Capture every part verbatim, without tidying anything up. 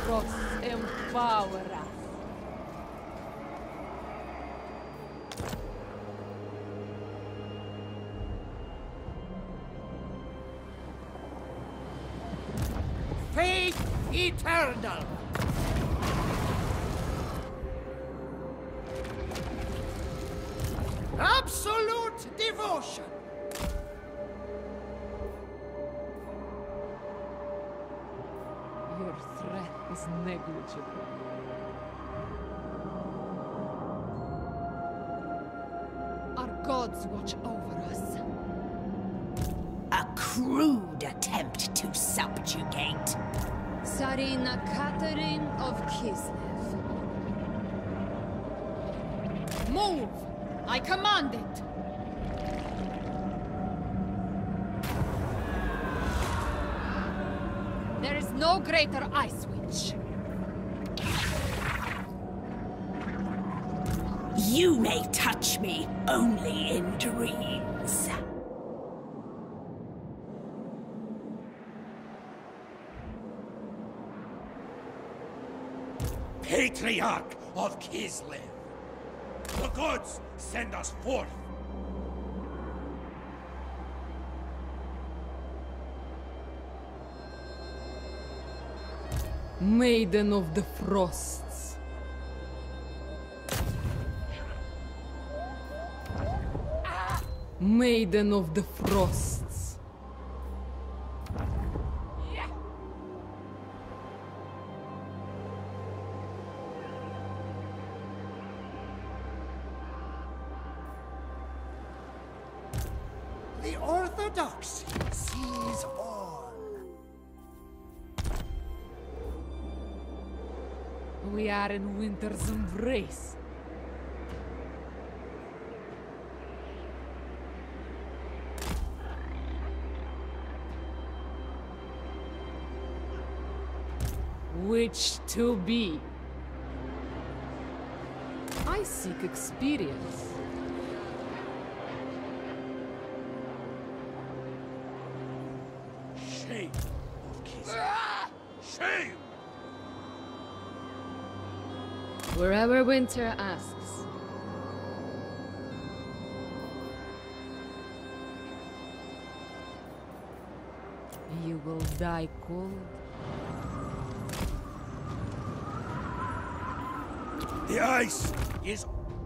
Frost empower us. Faith eternal! Absolute devotion! Your threat is negligible. Our gods watch over us. A crude attempt to subjugate. Tsarina Catherine of Kislev. Move! I command it! There is no greater ice witch. You may touch me only in dreams. Patriarch of Kislev! The gods send us forth! Maiden of the Frosts. Maiden of the Frosts. The Orthodoxy sees all. We are in winter's embrace. Which to be? I seek experience. Shame of Kislev. Shame! Wherever winter asks. You will die cold. The ice is...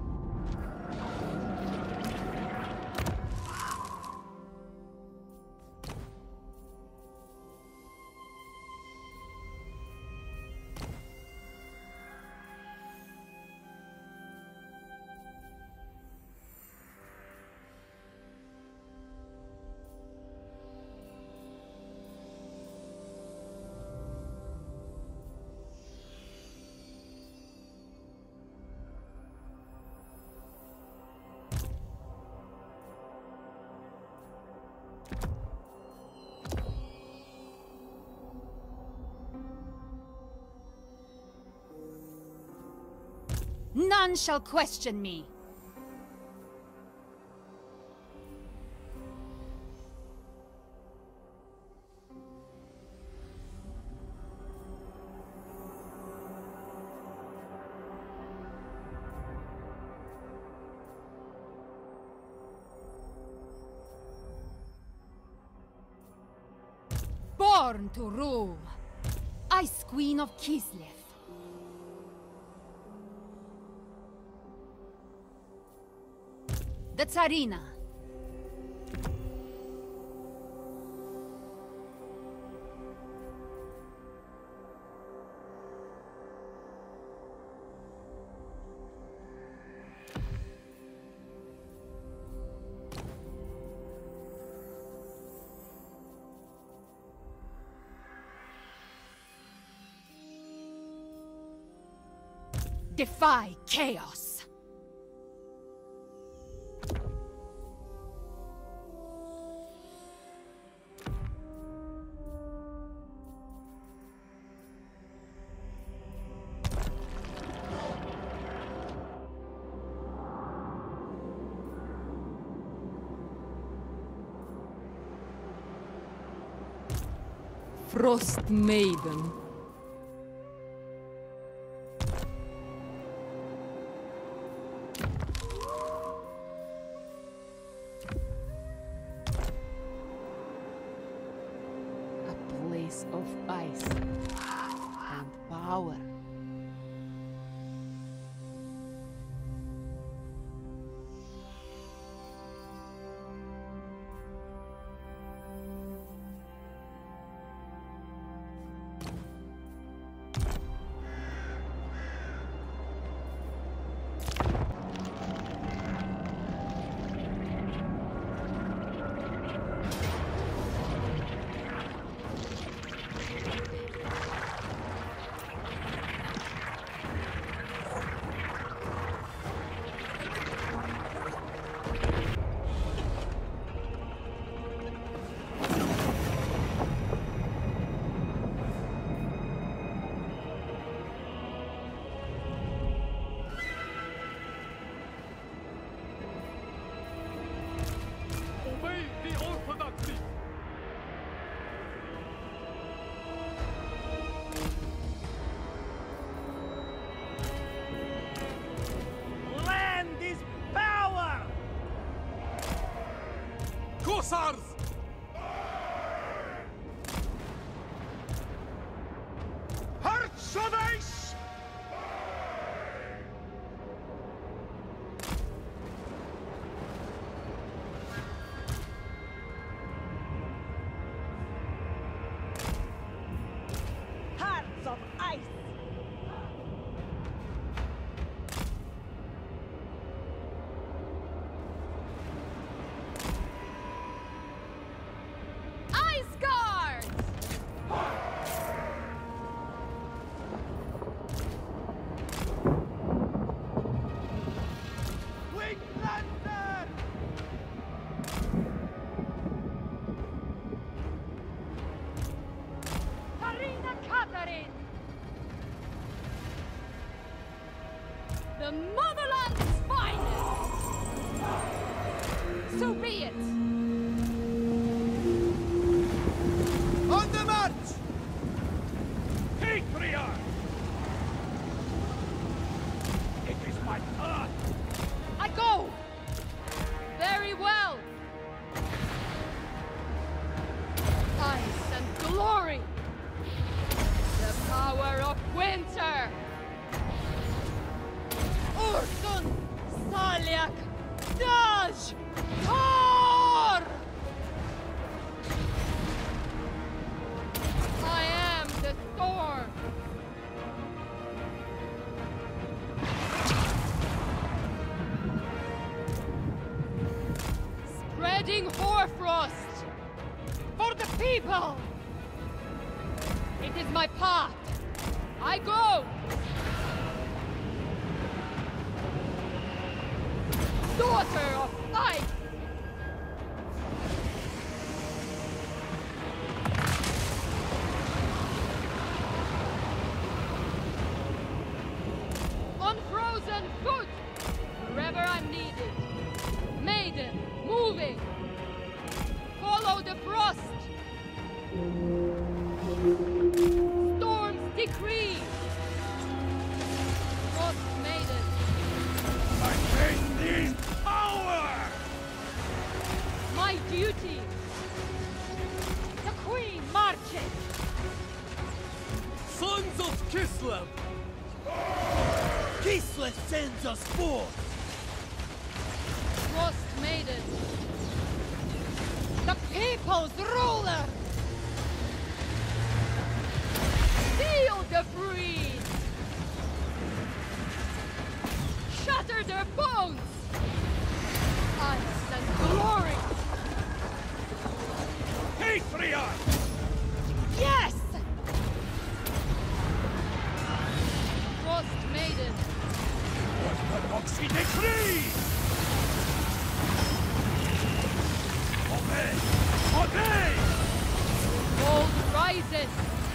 None shall question me. Born to rule, Ice Queen of Kislev. The Tsarina. Defy chaos. Frost Maiden. grace and power. Corsars! Hearts of Ice! Hearts of Ice! The motherland's finest! So be it! On the march! Patriarch! It is my turn! I go! Very well! Ice and glory! The power of winter! Ursun! Salyak! Daj! Thor! I am the storm! Spreading hoarfrost! For the people! It is my path! I go! Daughter of ice! Unfrozen foot! Wherever I'm needed. Maiden, moving! Follow the frost! Storm's decree! Frost Maiden! My friend is power! My duty! The Queen marches! Sons of Kislev! Kislev sends us forth! Frost Maiden! The people's ruler! Seal the breeze! Shatter their bones! Ice and glory! Patriarch! Yes! Frost Maiden! Orthodoxy decree! Obey! Obey! Gold rises!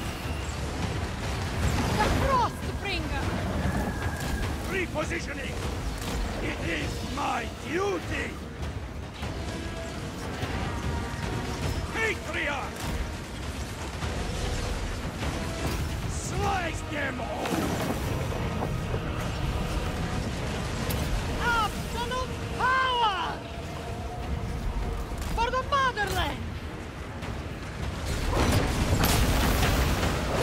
The Frostbringer! Repositioning! It is my duty! Patriarch! Slice them all! Absolute power! For the motherland!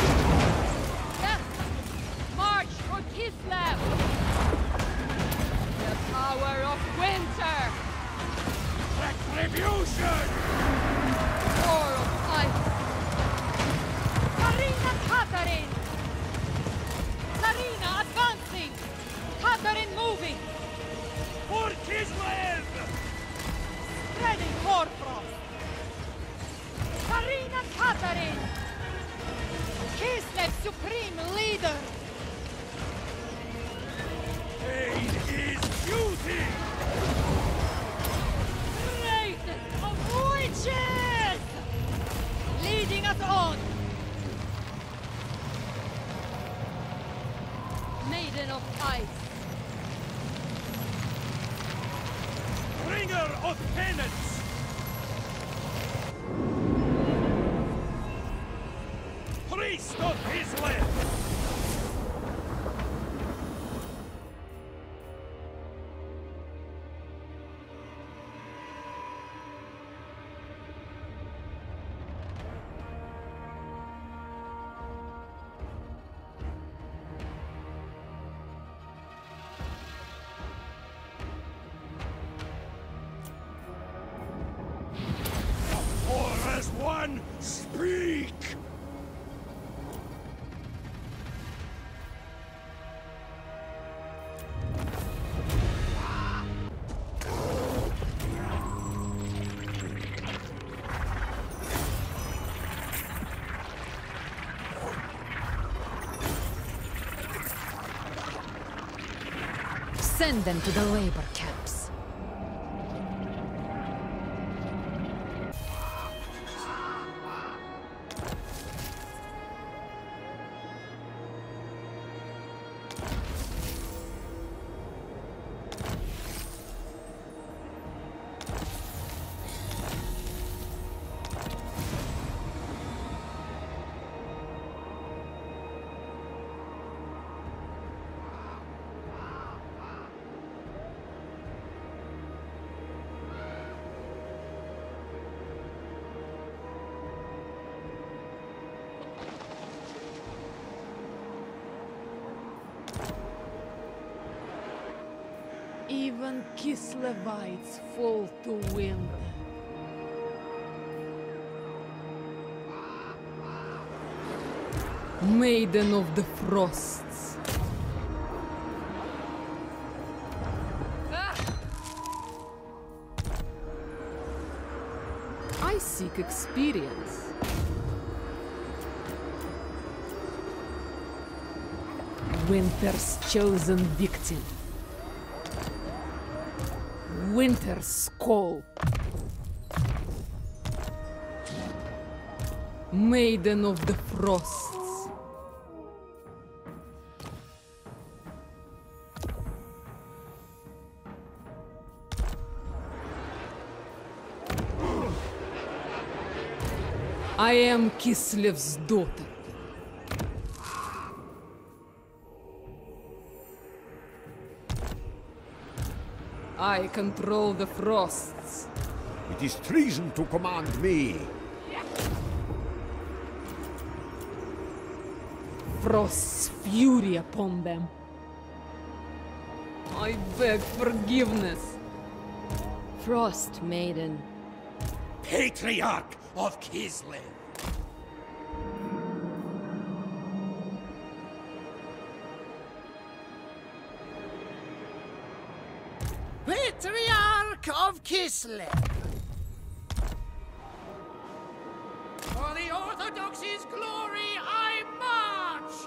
ready, Hoarfrost! Karina Katarin! Kislev Supreme Leader! Pain is beauty! Greatest of witches! Leading us on! Maiden of Ice! Bringer of penance! Priest of Kislev! Or as one, speak! Send them to the labor camps. Even Kislevites fall to wind. Maiden of the Frosts. I seek experience. Winter's chosen victim. Winter's call. Maiden of the Frosts. I am Kislev's daughter. I control the Frosts. It is treason to command me. Frost's fury upon them. I beg forgiveness. Frost Maiden. Patriarch of Kislev! Patriarch of Kislev! For the Orthodoxy's glory, I march!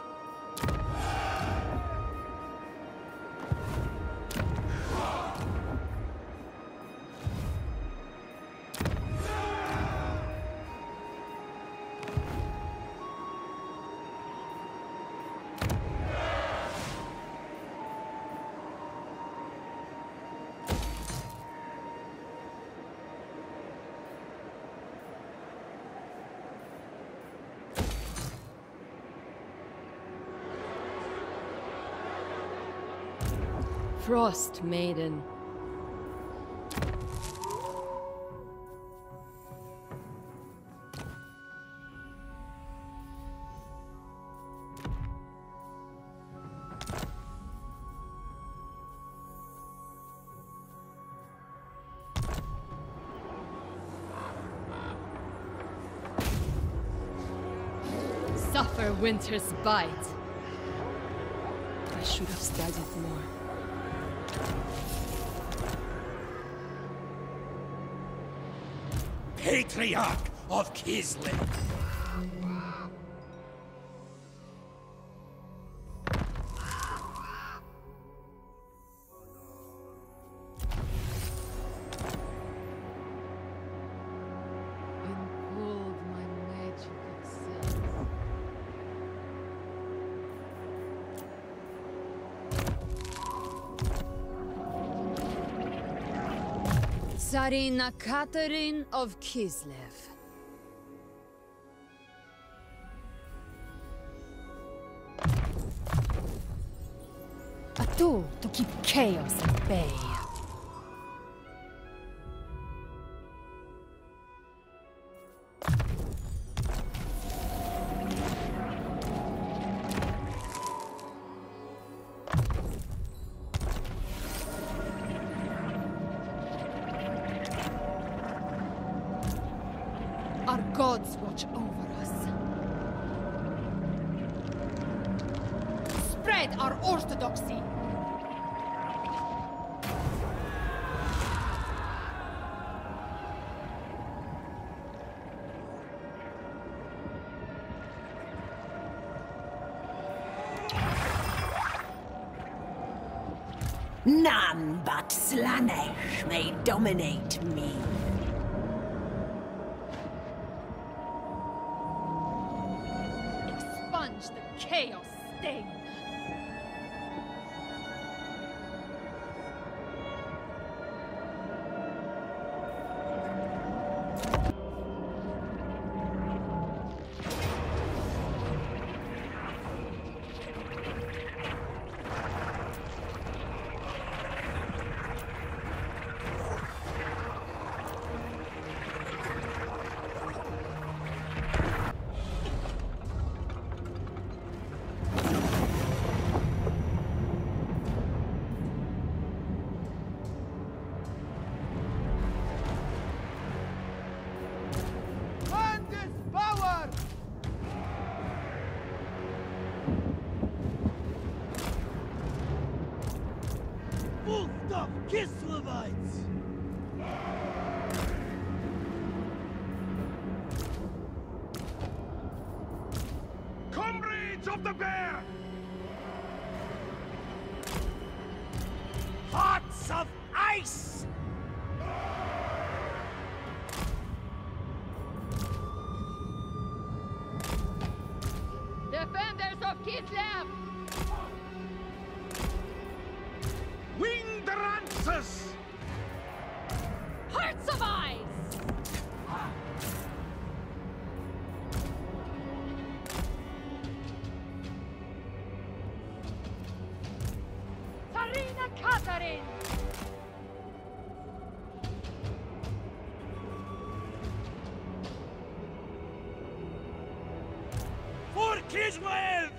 Frost Maiden. Suffer winter's bite. I should have studied more. Patriarch of Kislev. Behold my magical self. Tsarina Catherine of Kislev. A tool to keep chaos at bay. Our gods watch over us. Spread our orthodoxy. None but Slanesh may dominate me. Expunge the chaos stain. Kislevites! Comrades of the Bear! Hearts of ice! Defenders of Kislev! Winged Lancers! Hearts of ice! Tsarina Catherine! For Kislev!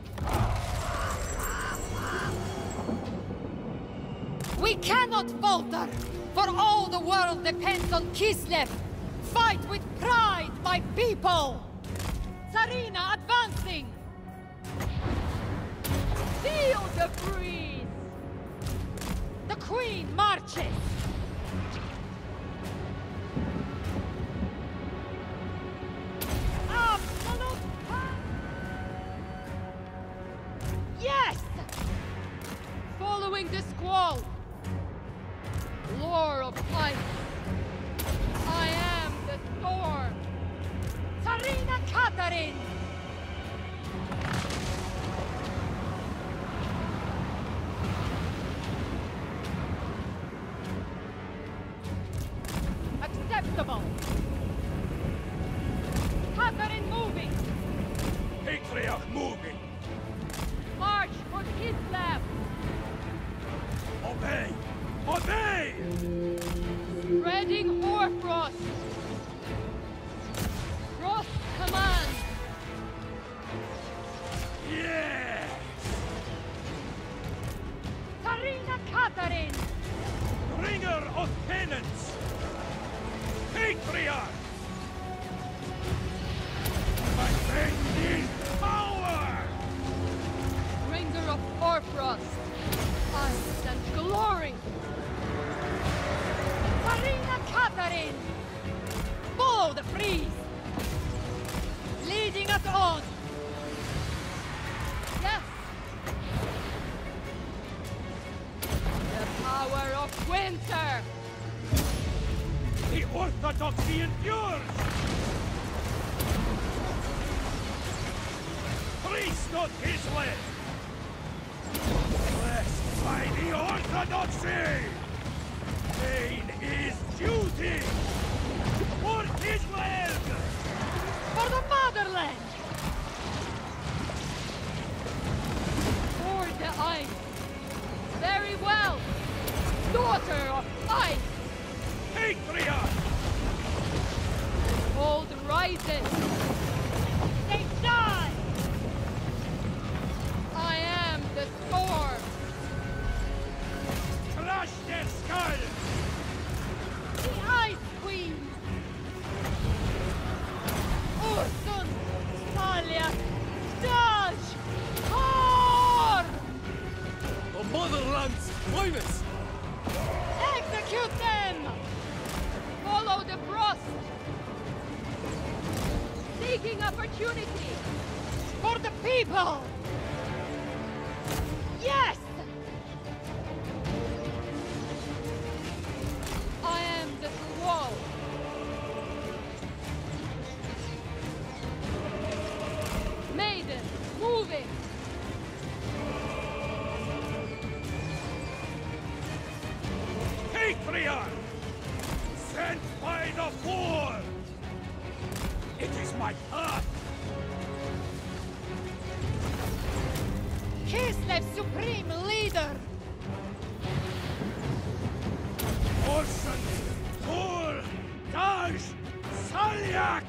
We cannot falter! For all the world depends on Kislev! Fight with pride, my people! Tsarina advancing! Feel the breeze! The Queen marches! Absolute power! Yes! Following the squall! Lore of ice! I am the storm! Tsarina Catherine! Acceptable! Catherine moving! Patriarch moving! March for Kislev! Obey! Obey! Spreading Hoarfrost! Frost command! Yes! Tsarina Catherine! Bringer of penance! Patriarch! Avenging power! Bringer of Hoarfrost! Ice and glory! Tsarina Catherine! Follow the breeze! Leading us on! Yes! The power of winter! The orthodoxy endures! Priest of Kislev! Blessed by the orthodoxy! Pain is duty! For Kislev! For the motherland! For the ice! Very well! Daughter of ice! Patriarch! Cold rises! They die! I am the storm! Crush their skulls! The Ice Queen! Ursun! Salyak! Daj! Kor! The motherland's finest! Execute them! Follow the frost! Seeking opportunity! For the people! Yes! I am the squall! Maiden, moving! Patriarch! Sent by the Four! It is my path! Kislev's supreme leader! Orson! Thor! Daj! Salyak!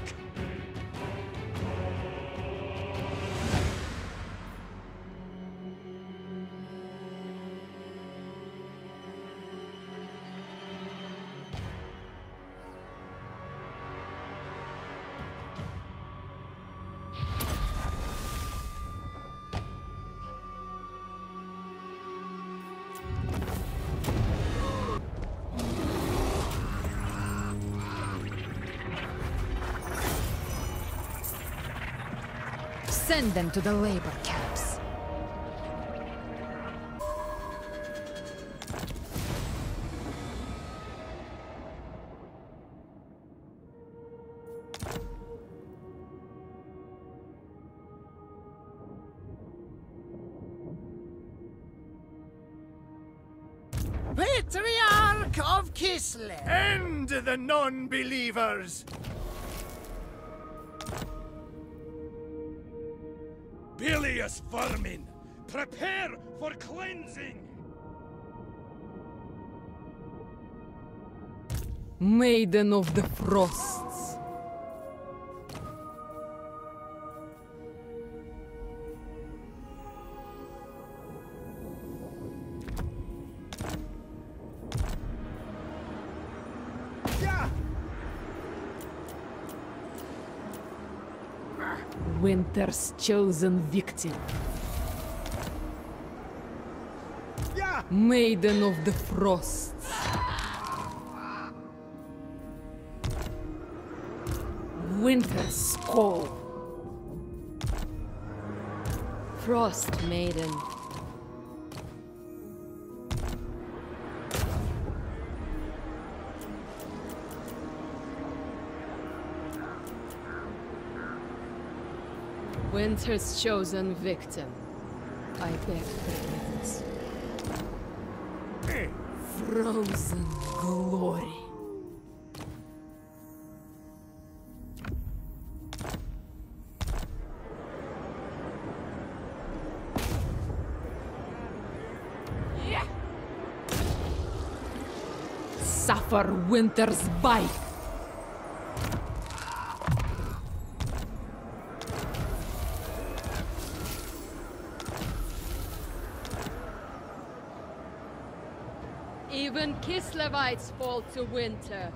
Send them to the labor camps. Patriarch of Kislev! End the non-believers! Bilious vermin! Prepare for cleansing! Maiden of the Frosts. Winter's chosen victim. Maiden of the Frosts. Winter's call. Frost Maiden. Winter's chosen victim. I beg forgiveness. Frozen glory. Suffer Winter's bite. Even Kislevites fall to winter.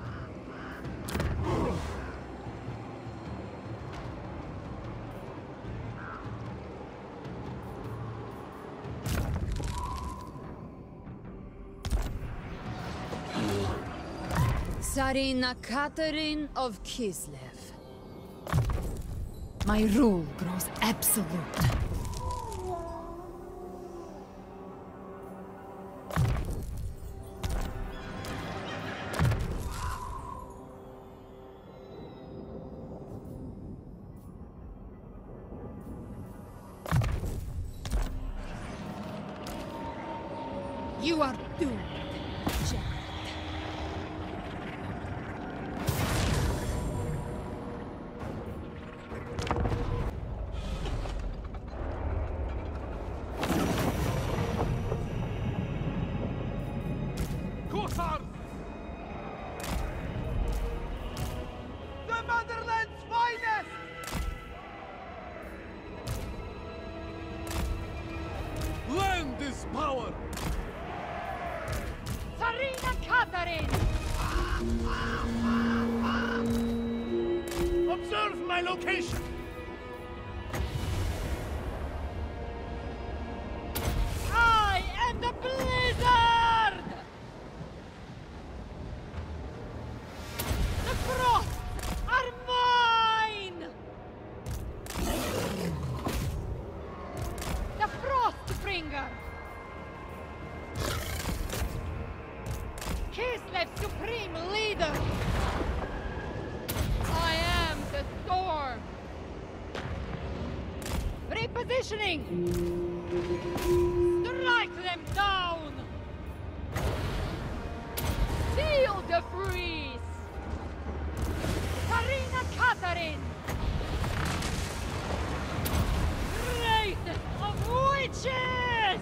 Tsarina Catherine of Kislev. My rule grows absolute. You are doomed, Jared. Corsairs! The Motherland's finest! Land is power! Tsarina Catherine! Observe my location! I am the blizzard! The frosts are mine! The Frostbringer! Kislev's supreme leader! I am the storm! Repositioning! Strike them down! Seal the freeze! Tsarina Catherine! Greatest of witches!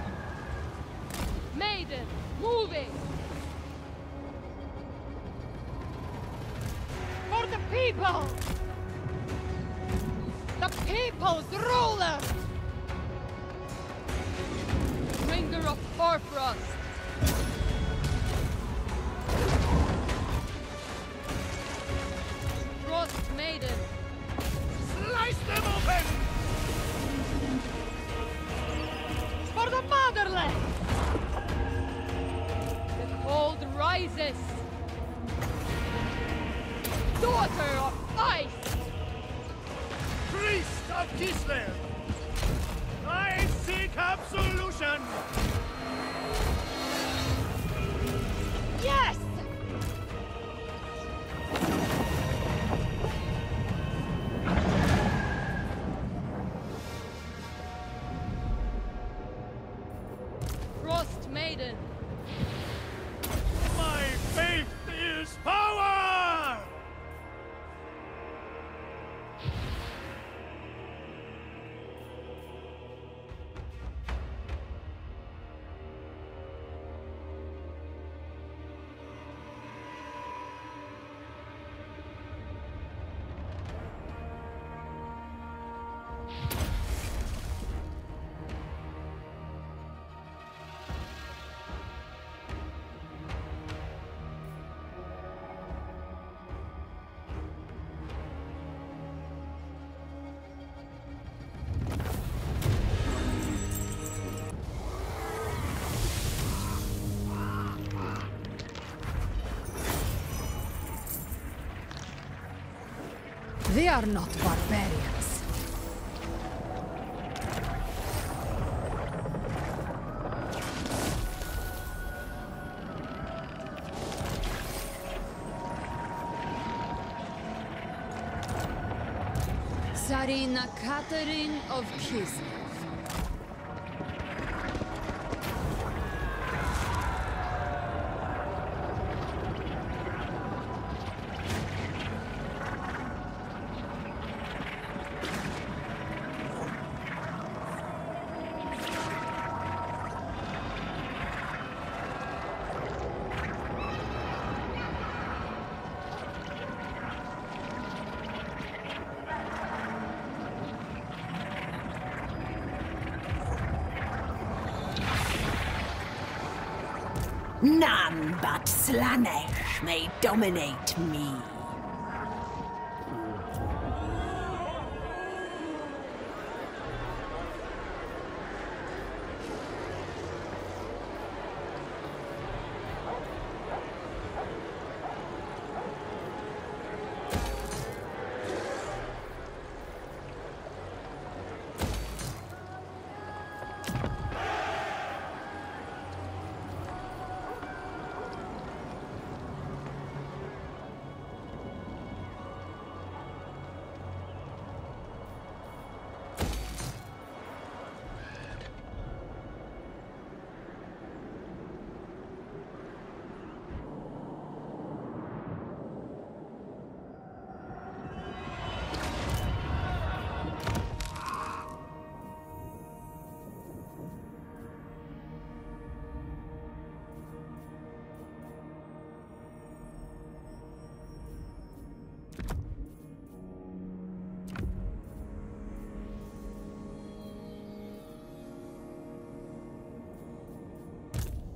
Maiden, moving! For the people! The people's ruler! Bringer of Hoarfrost! Frost Maiden! Slice them open! For the motherland! The cold rises! Daughter of ice! Priest of Kislev! I seek absolution! Yes! Frost Maiden! My faith is power! They are not barbarians. Tsarina Catherine of Kislev. None but Slaanesh may dominate me.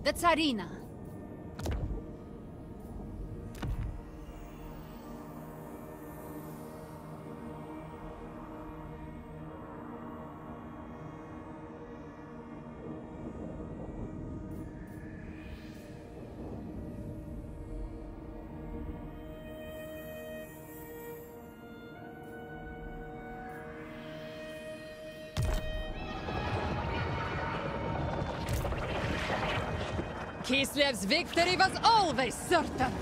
The Tsarina. Kislev's victory was always certain!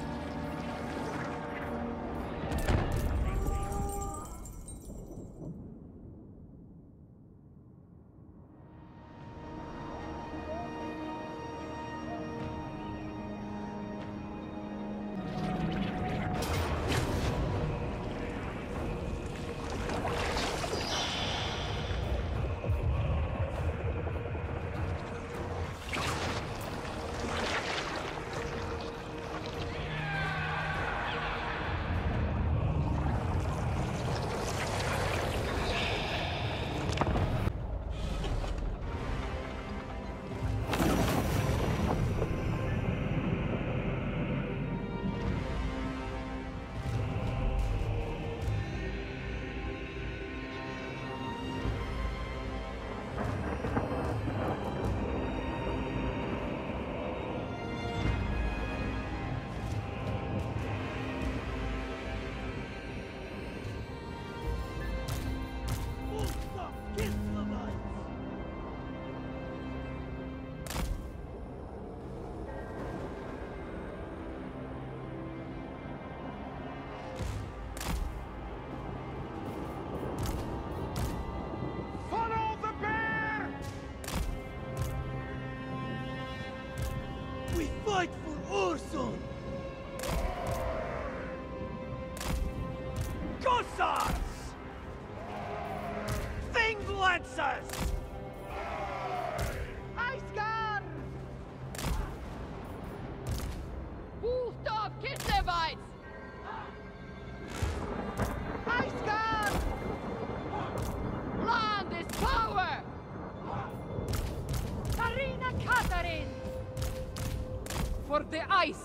Fight for Ursun! Kossars! Thing Lancers! Iceguard! Wolftop Kislevites! Iceguard! Land is power! Tsarina Katarin! For the ice!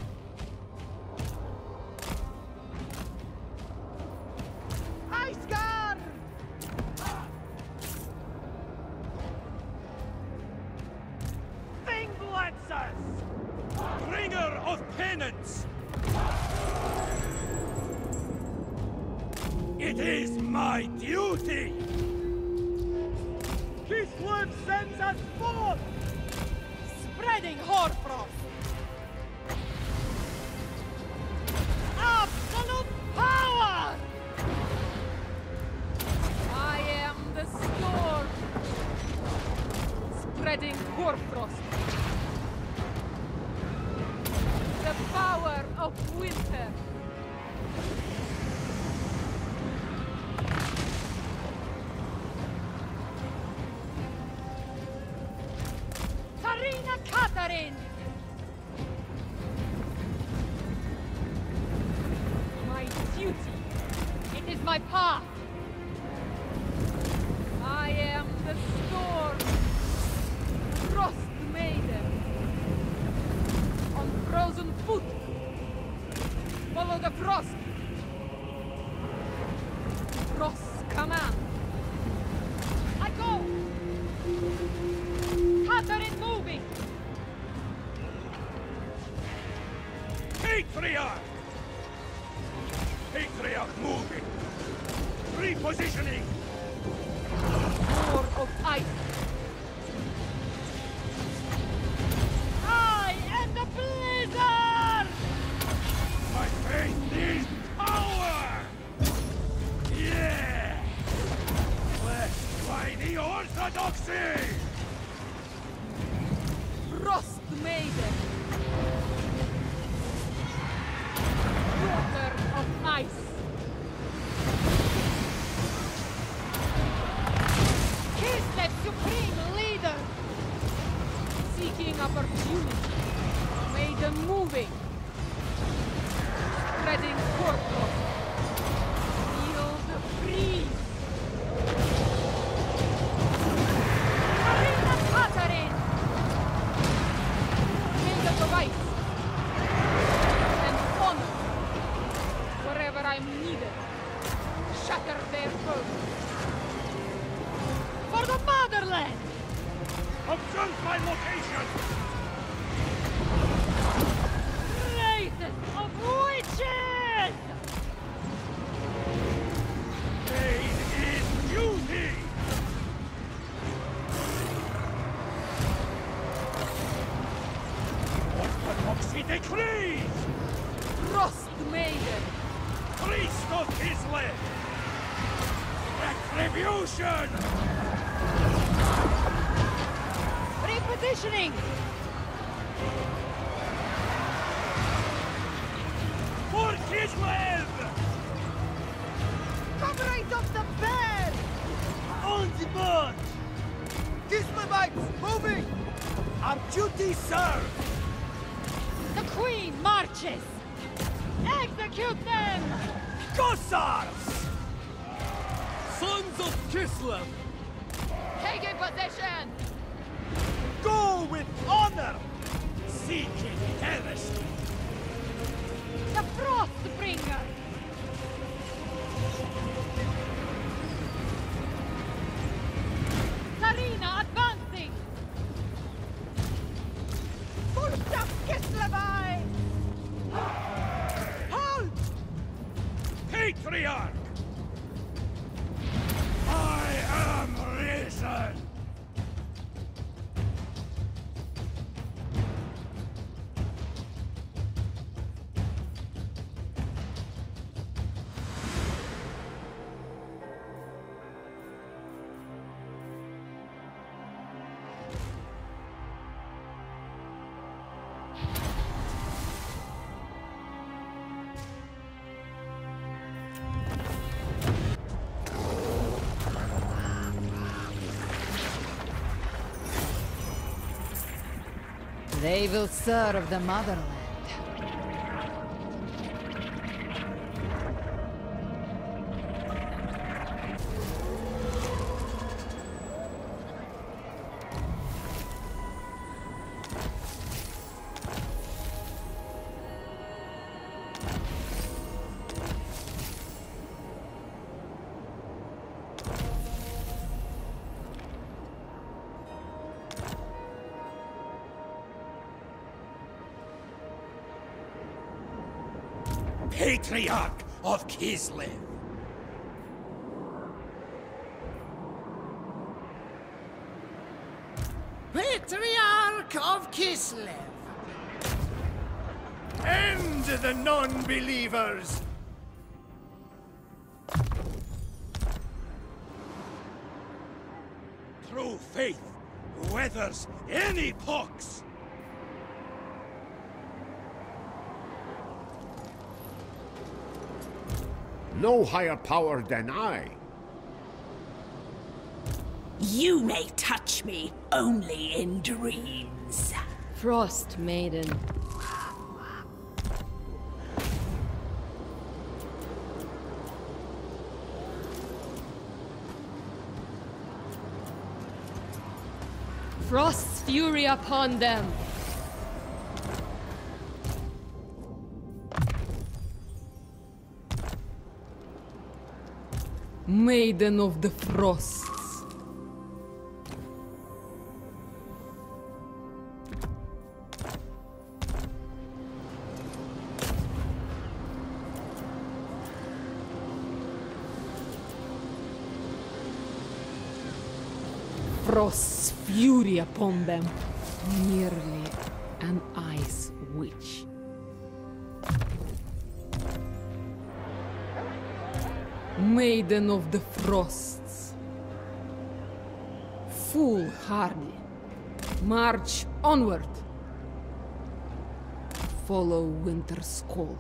Iceguard! Thing Lancers! Bringer of penance! It is my duty! Kislev sends us forth! Spreading hoarfrost! Absolute power! I am the storm! Spreading hoarfrost! The power of winter! Tsarina Katarin! My duty! It is my path! I am the storm! Frost Maiden! On frozen foot! Follow the frost! Frost command! I go! Katarin moving! Patriarch! Patriarch moving! Repositioning! War of ice! I am the blizzard! My faith is power! Yeah! Blessed by the Orthodoxy! Frost Maiden! Daughter of ice! Kislev Supreme Leader! Seeking opportunity. Maiden moving. Spreading hoarfrost. Feel the breeze. Tsarina Katarin! confirmed my location! Races of witches! Pain is duty! Orthodoxy decrees! Frost Maiden! Priest of Kislev! Retribution! Repositioning! For Kislev! Comrades of the bear! On the march! Kislevites, moving! Our duty served! The Queen marches! Execute them! Kossars! Sons of Kislev! Taking position! Go with honor! Seeking heresy! The Frostbringer! Tsarina advancing! Push up, Kislevite! Halt! Patriarch! I am risen! They will serve the motherland. Patriarch of Kislev! Patriarch of Kislev! End the non-believers! True faith weathers any pox! No higher power than I. You may touch me only in dreams. Frost Maiden. Frost's fury upon them! Maiden of the Frosts. Frost's fury upon them. Merely an ice witch. Maiden of the Frosts. Foolhardy. March onward. Follow Winter's call.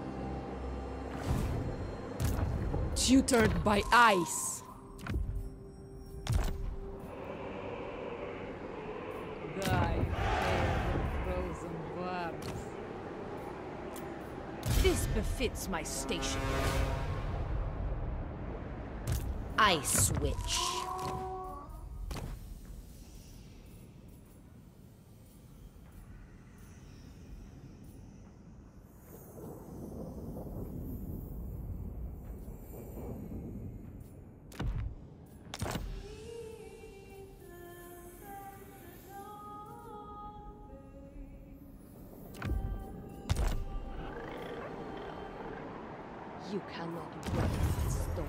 Tutored by ice. die pale in frozen worms. This befits my station. I switch. You cannot weather the storm.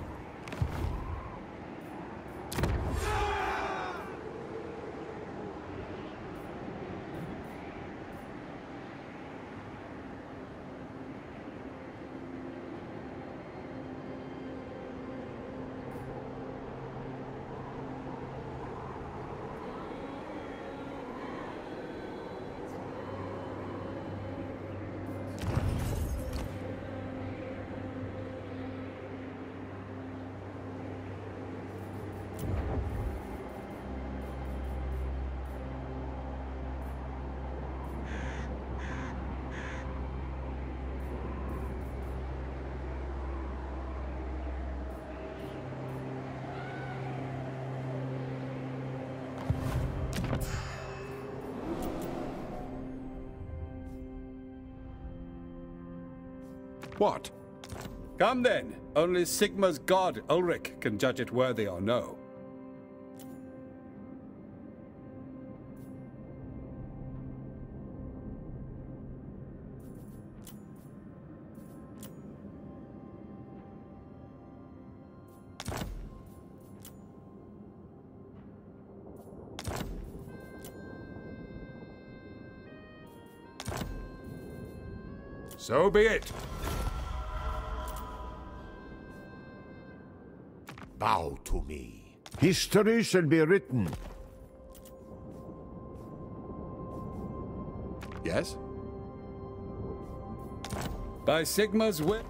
What? Come then. Only Sigma's god, Ulrich, can judge it worthy or no. So be it. Bow to me. History shall be written. Yes? By Sigma's will.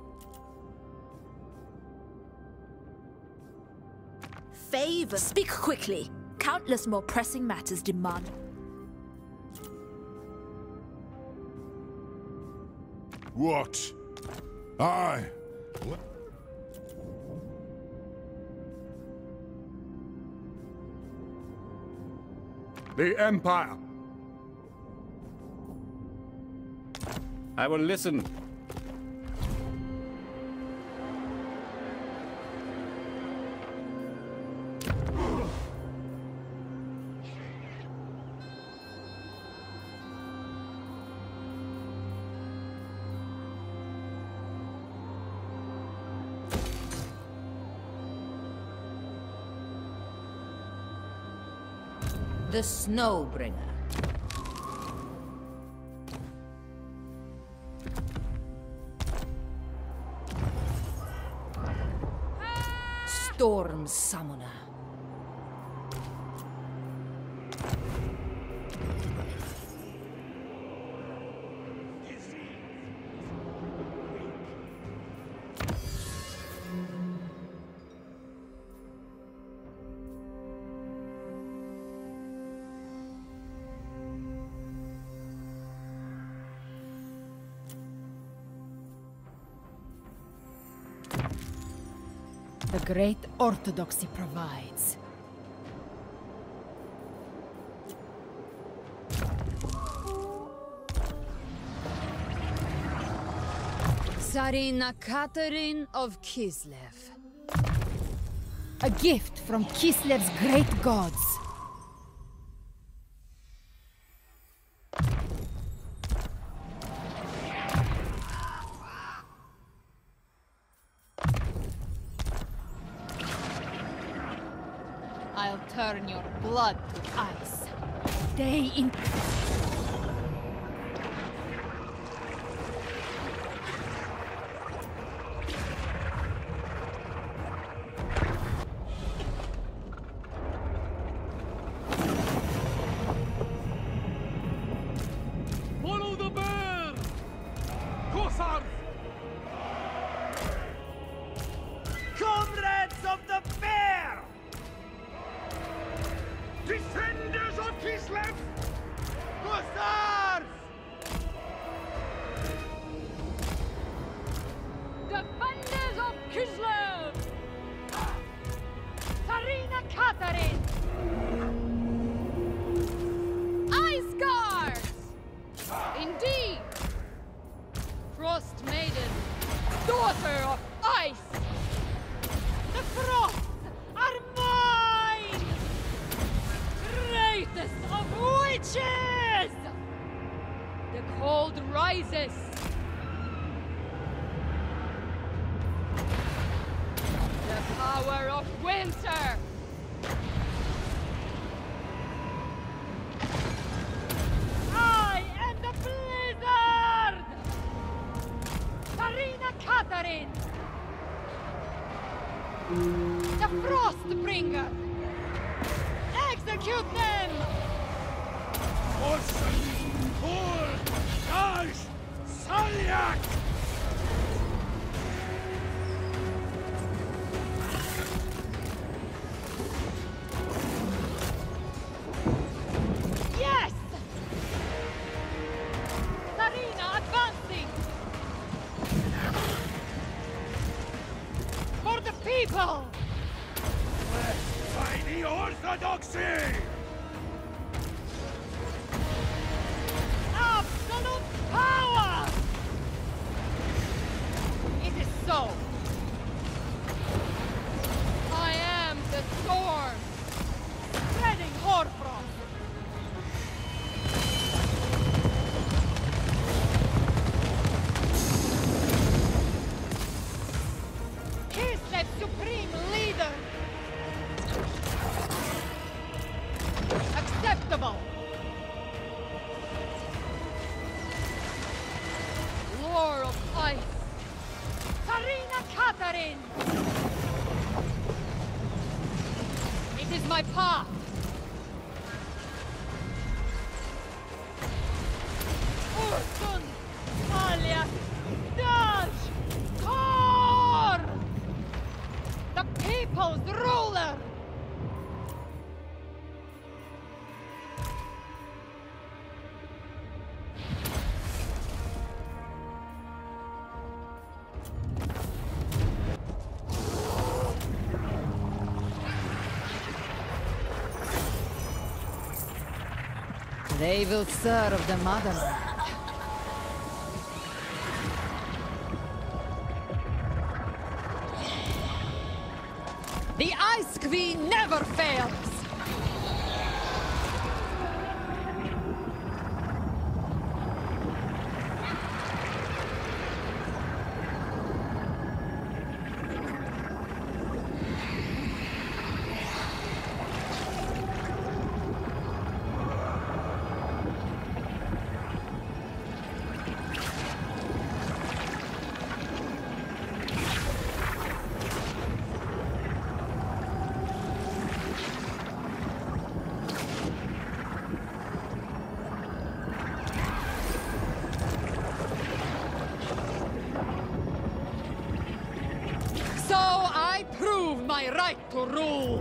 Favor. Speak quickly. Countless more pressing matters demand. What? I. What? The Empire. I will listen. The Snowbringer. Storm Summoner. The great orthodoxy provides. Tsarina Catherine of Kislev. A gift from Kislev's great gods. I'll turn your blood to ice. Stay in... Follow the bear! Kossar! Comrades of the bear! Defenders of Kislev! Hussars! Defenders of Kislev! Tsarina Katarin! Ice Guards! Indeed! Frost Maiden, daughter of ice! The Frosts are mine! Greatest of witches! The cold rises! The power of winter! I am the blizzard! Tsarina Katarin! The Frostbringer! Execute them! Ocean! Kol! Dash! Salyak! Yes! Tsarina advancing! For the people! By the Orthodoxy! Absolute power! It is so. I am the storm, spreading hoarfrost. Kislev's supreme leader. Acceptable. Lord of Ice. Tsarina Katarin. It is my path. Ursun, alias Daj, Kor, the people's ruler. They will serve the motherland. The Ice Queen never fails! So I prove my right to rule!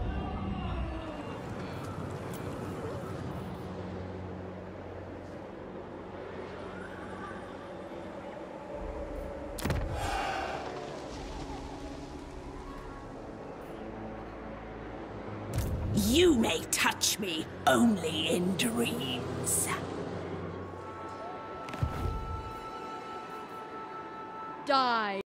You may touch me only in dreams. Die.